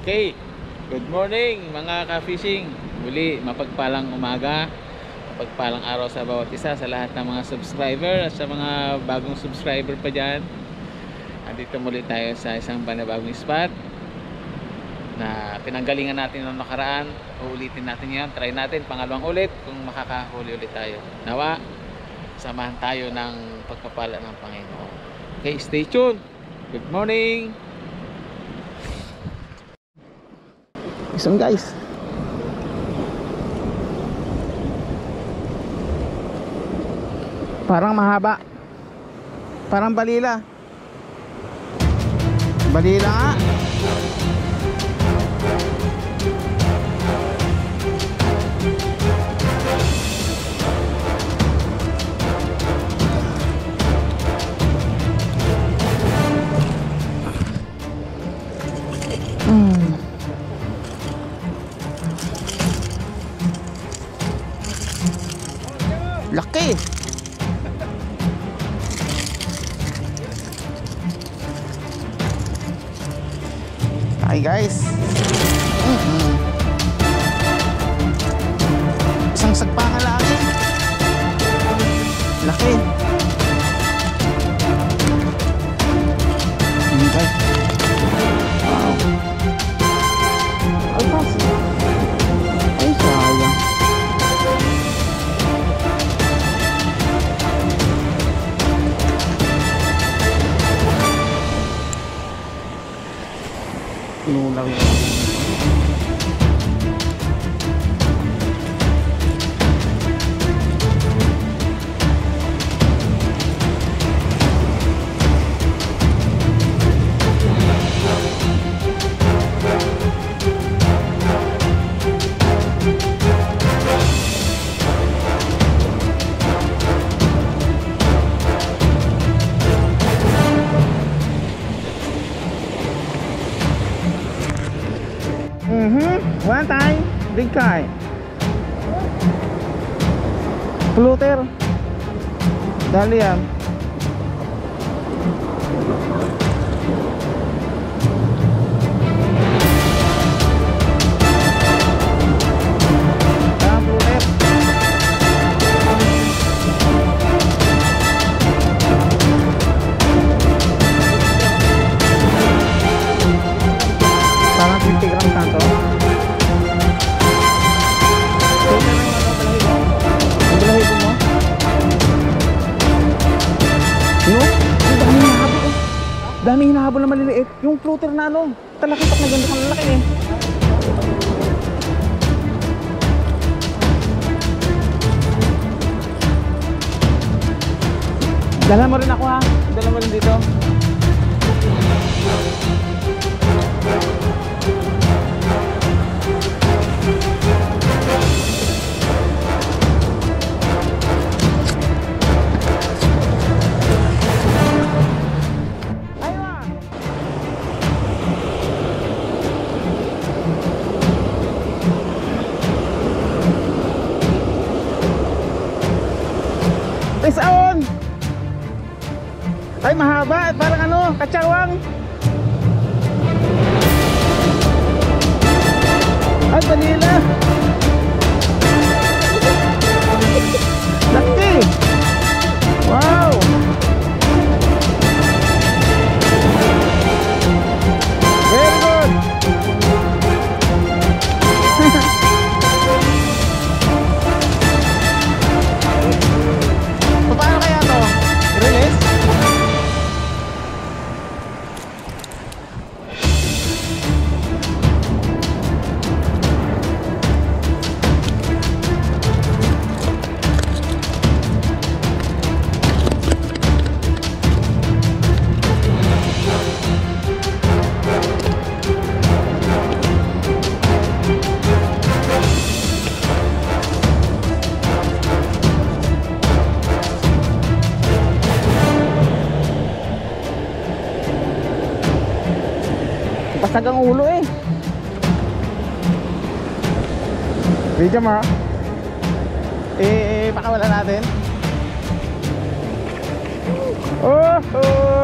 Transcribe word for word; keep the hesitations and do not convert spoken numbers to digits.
Okay, good morning mga ka-fishing. Muli, mapagpalang umaga, mapagpalang araw sa bawat isa, sa lahat ng mga subscriber at sa mga bagong subscriber pa dyan. Andito muli tayo sa isang panibagong spot na pinanggalingan natin noong nakaraan. Uulitin natin yan, try natin pangalawang ulit kung makakahuli ulit tayo. Nawa, samahan tayo ng pagpapala ng Panginoon. Okay, stay tuned. Good morning. Isang guys, parang mahaba, parang balila. Balila nga. Hmm. Laki. Hi guys. Mm-hmm. Isang sagpangan lang. Laki. Okay. Wow. Ay, pasi. Ay, sayang. Inulang yun. Mm-hmm. One time, big guy. Flutter. Dali yan. Tama, flutter. Parang fifty grams na to. Daming hinahabol na maliliit. Yung floater na ano, talakitak na ganda kang laki eh. Dala mo rin ako ha. Dala mo rin dito. Isaon! Ay, mahaba. Parang ano, katsawang. Ay, balila. Laki. Wow. Very good. Paano kaya to? Release? Basag ang ulo eh. Video mo. Eh, pakawala natin. Oh, oh.